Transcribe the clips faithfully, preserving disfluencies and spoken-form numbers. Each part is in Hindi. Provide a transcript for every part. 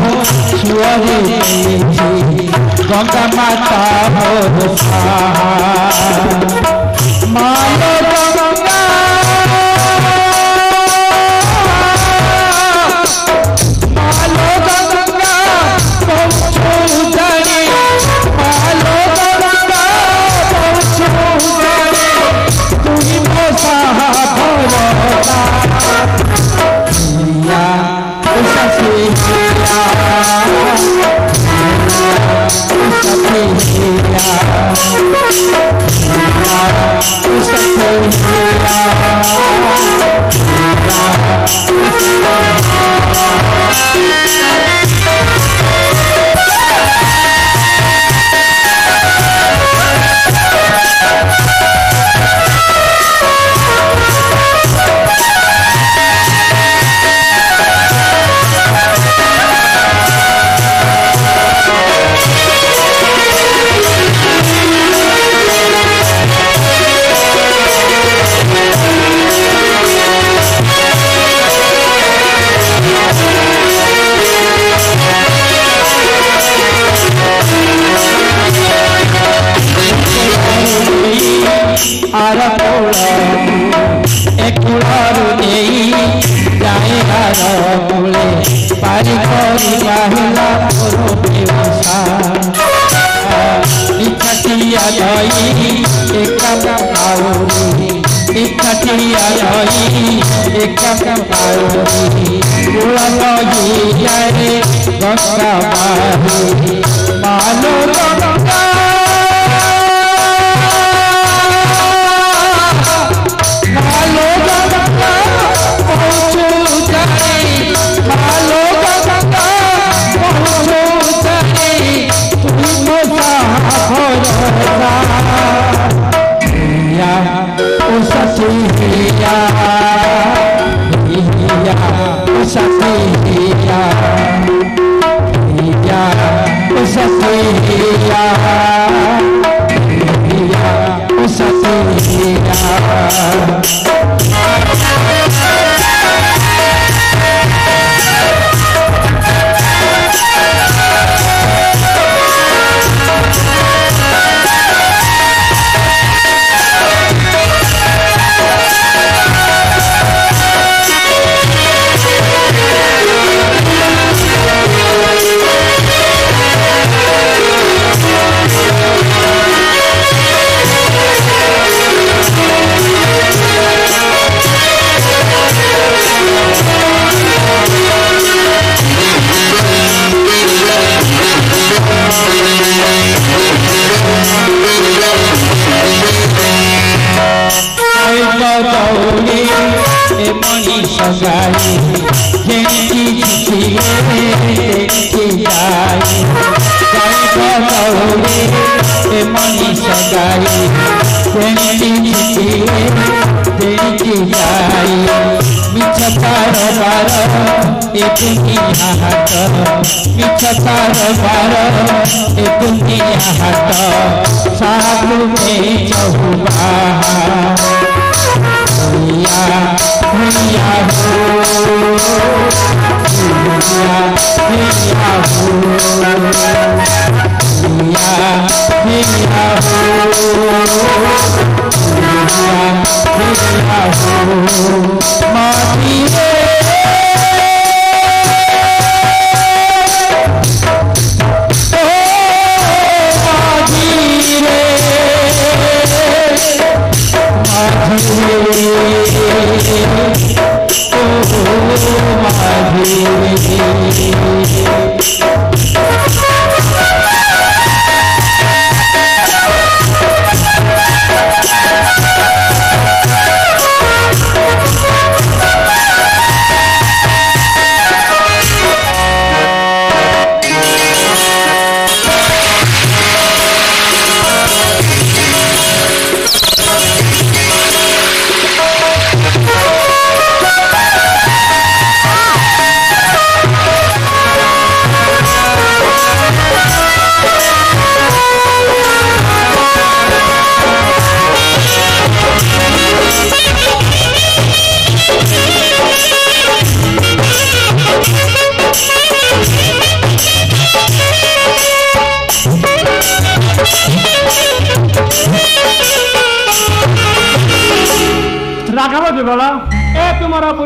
सुअरे गंगा माता भरोसा मालो गंगा मालो गंगा पहुँचो उधरे मालो गंगा पहुँचो उधरे तुही मोसा भरोसा हिया उषा से हिया उषा से हिया उषा से हिया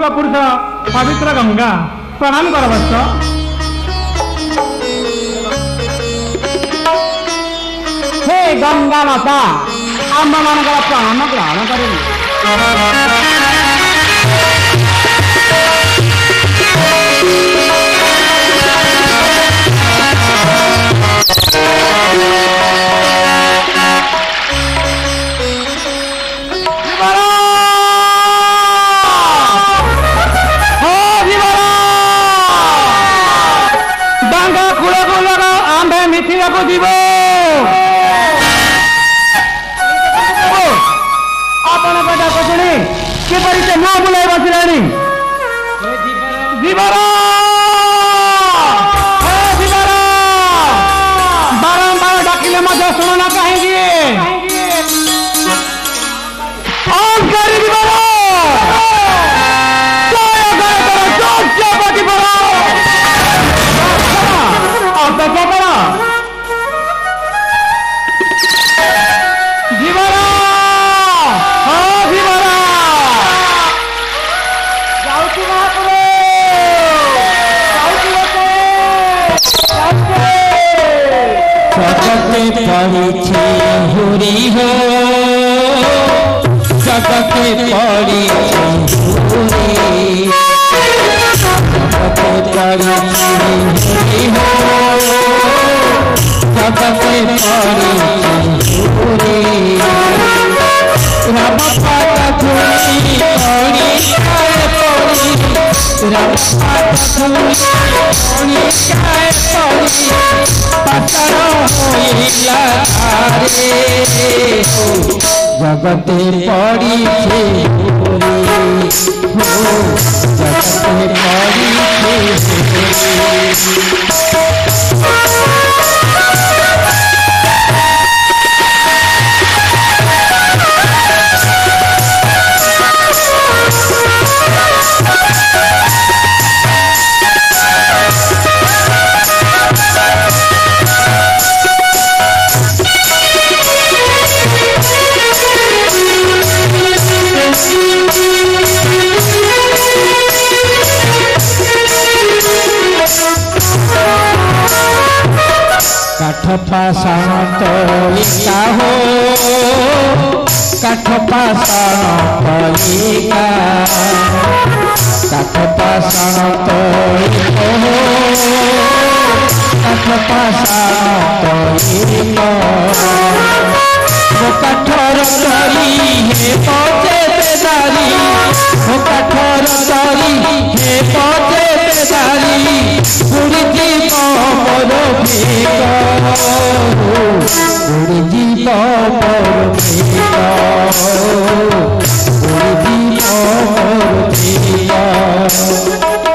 ପୂର୍ବ ପୁରୁଷ ପବିତ୍ର ଗଙ୍ଗା ପ୍ରଣାମ କର ବତ୍ସ। हे गंगा माता आम मानकर प्रणाम ग्रहण करें। जीव आपण डाक शुणी किपरि से न बुलाई बसला जीवर बारंबार डाकिले मध्य शुणुना कहीं अपेक्षा कर जीवरा हाँ जीवरा जाऊँ महापुरे जगते पड़े हुरी हो जगते पड़ी हुरी जगते पड़ी हुरी हो जगते पड़ी हुरी रब पात धुली पड़ी काय पड़ी रब पात धुली पड़ी काय पड़ी पतर होइला रे जगते पड़ी हुरी हो जगते पड़ी हुरी काठ पाषाण तलिका हो काठ पाषाण तलिका काठ पाषाण तलिका हो काठ पाषाण तलिका वो काठर तरी हे पचे पेदारी वो काठर तरी हे पचे पेदारी पूरी जीव मोर भेक पूरी जीव मोर भेक पूरी जीव मोर भेक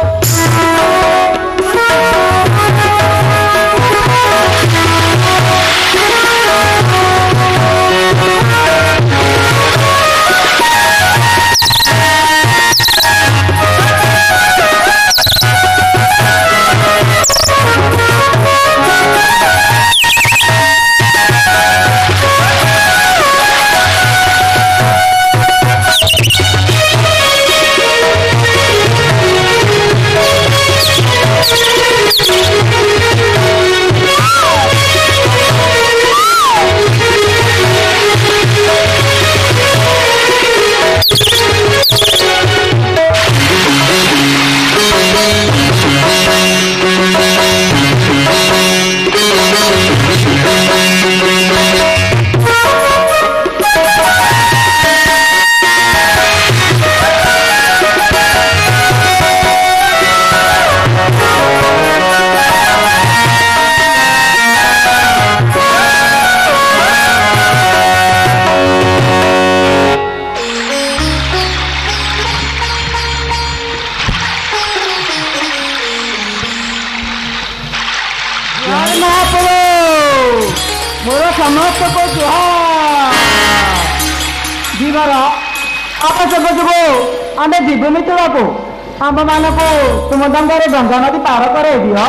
मोर समस्त को जीवर आप सब जो आम जीव मित्र को आम मान को तुम दंगारे गंगा नदी पार कर दियो।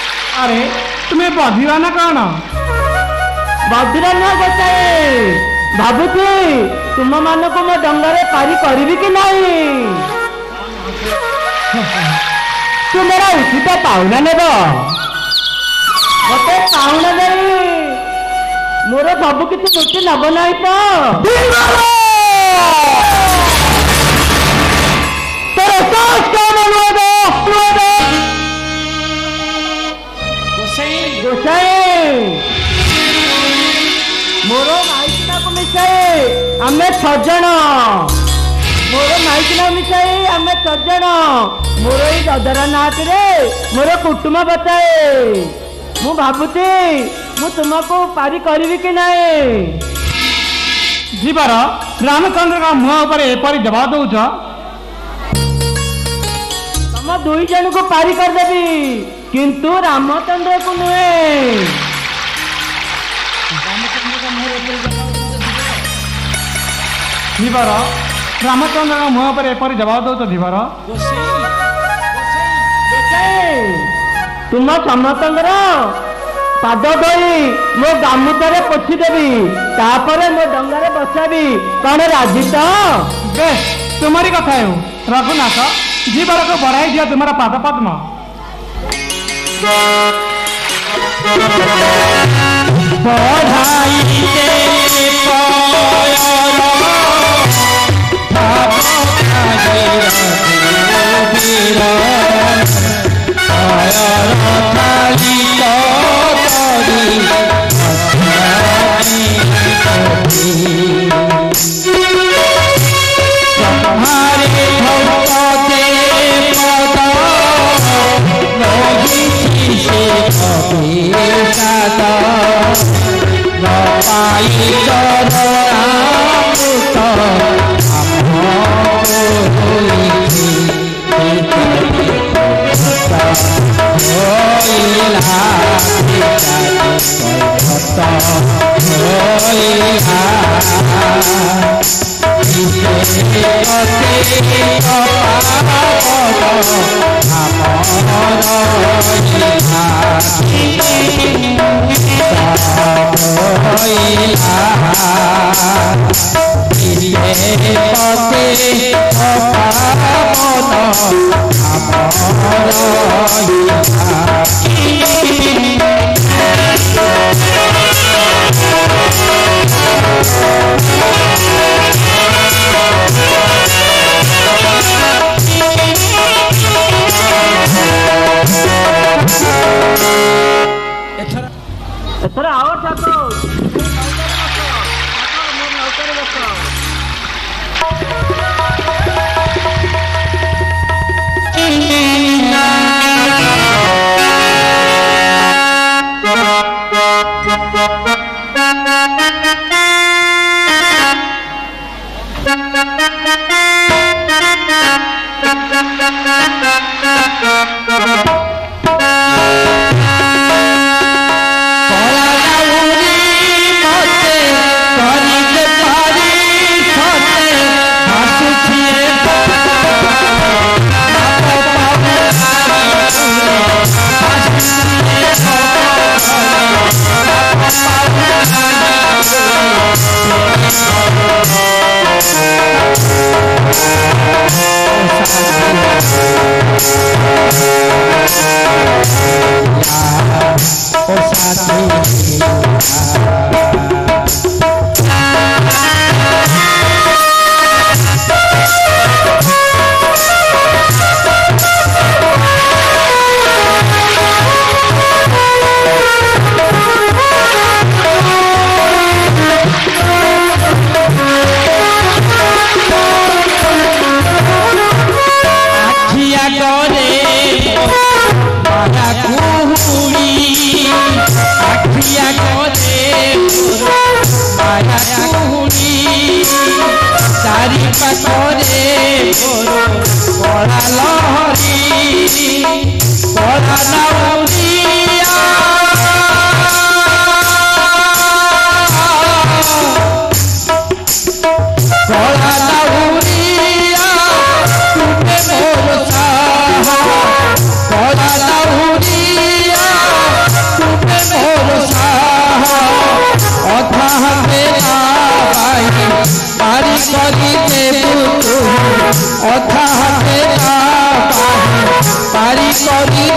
अरे तुम्हें बधिरा ना कौन बधिरा ना गोटे भाबुची तुम मान को मो डंगारे पारी करी कि नहीं तू मेरा उचित पाउना नेब मत पाउना नहीं मोर सब किसी लुटि नब नहीं तो तोर सास कौन गोसाई मोर माइकिना को मिसाई आमे छजण मोर माइकिना मिसाई आमे छजण मोर ई ददरा नाच रे मोर कुटुंब बताए मु भाबुती मु तुमको पारी करी कि नहीं जीवार रामचंद्र का मुह पर एपरी जवाब दौच तुम दुई जन को पारी करदेवी किंतु रामचंद्र को नुहे धीवर रामचंद्र का मुह पर एपरी जवाब दौच धीवर तुम समतंगर पाद धोई मो गामुचारे पोछीदेवी तापर मो डंगारे बसाबी कौन राजी तो बेश तुम्हारी कथा हो रघुनाथ जीवर को बढ़ाई दिया तुम्हारा पाद पद्म बढ़ाई एथर आओ ठाकुर अथा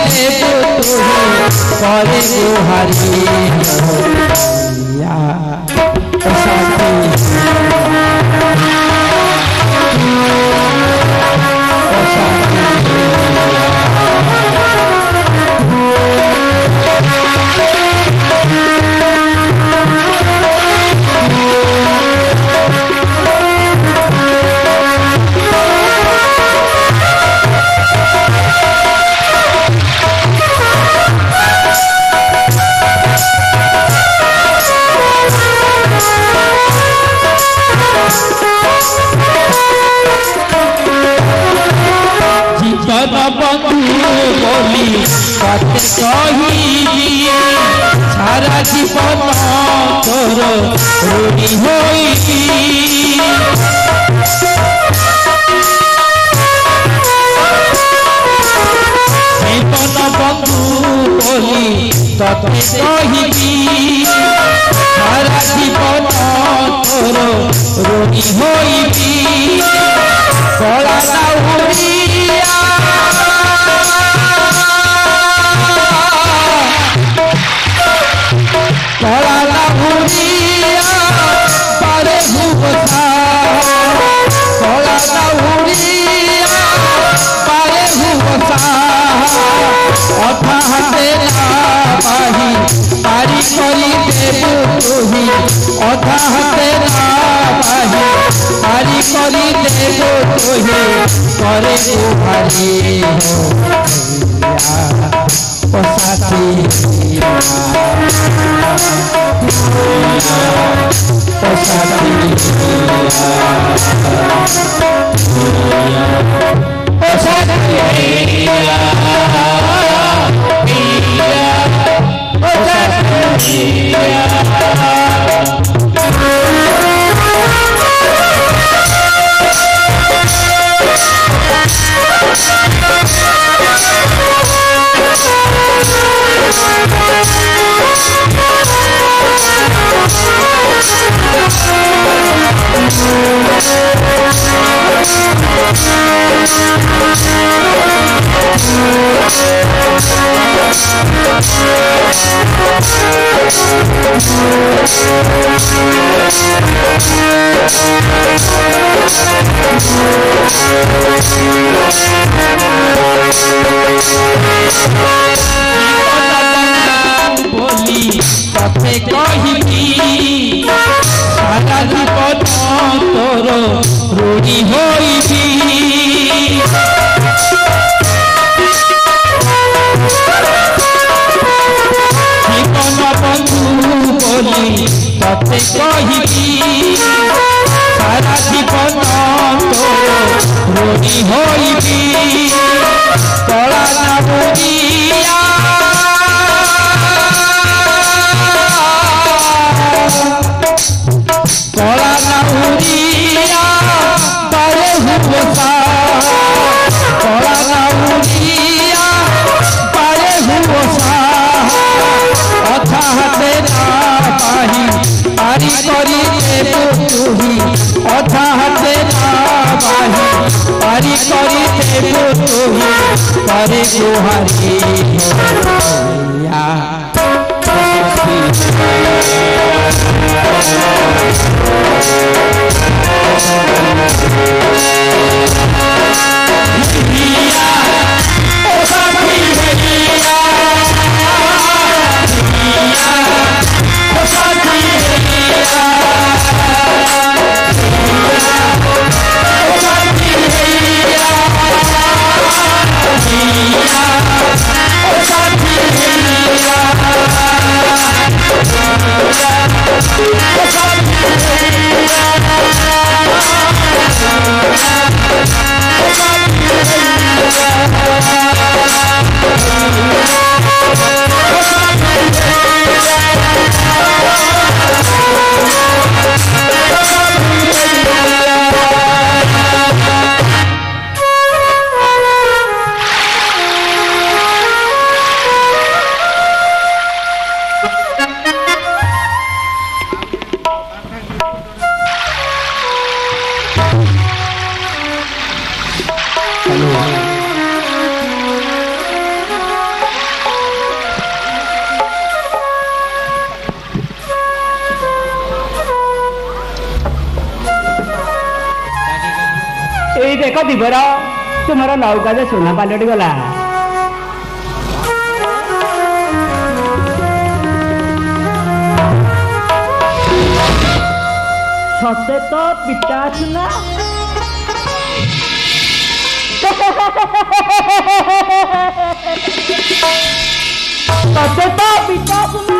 देव तुही करे गुहारी या बोली बात कही सारा जीवन तोर रूढ़ी होई जीवन बंधु बोली तते कही सारा जीवन तोर रूढ़ी होई कला लाउरिया कला लाउरिया पारे हुबसा कला लाउरिया पारे हुबसा अथा हाथे पाही पारी करी देव तुही अथा हाथे पाही पारी करी देव तुही करे गुहारी हो साथी बोली कथे कही सारा जीवन तोर रूढ़ी होई जीवन बंधु बोली तते कही सारा जीवन तोर रूढ़ी होई कला लाउरिया कला लाउरिया पारे हुबसा कला लाउरिया पारे हुबसा अथा हाथे पाही पारी करी देव तुही अथा हाथे पाही पारी करी देव तुही करे गुहारी या Oh, ଏକ ଦିବର ତୁମର ନୌକା ଯେ ସୁନା ପାଲଟି ଗଲା। ସତେ ତ ପିତା ସୁନା ସତେ ତ ପିତା ସୁନା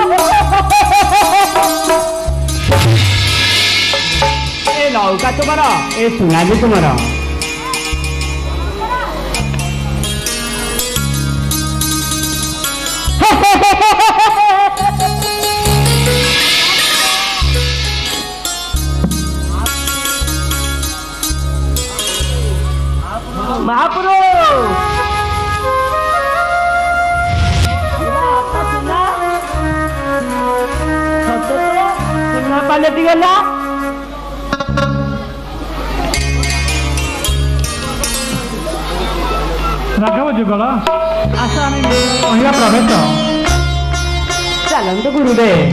ଏ ନୌକା ତୁମର, ଏ ସୁନା ବି ତୁମର। महापुरुष सुना सुना पालटी गला। राघव जुगल आशा आम महिला प्रवेश चलत गुरुदेव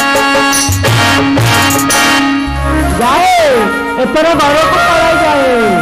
जाए एतर घर को पड़ाई जाए।